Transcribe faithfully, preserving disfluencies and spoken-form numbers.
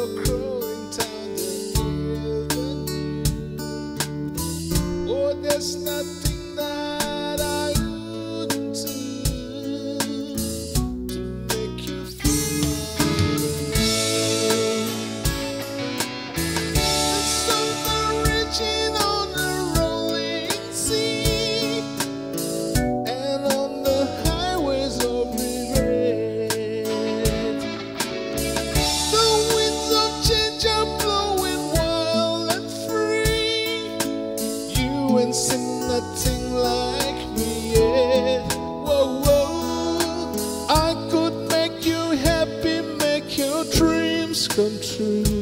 go crawling down the river. Oh, there's nothing that I wouldn't do to make you feel mine. The sun reaching on the rolling sea, and on the highways of regret. The winds of change are blowing wild and free. You ain't seen nothing like me yet. Whoa, whoa. I could make you happy, make your dreams come true.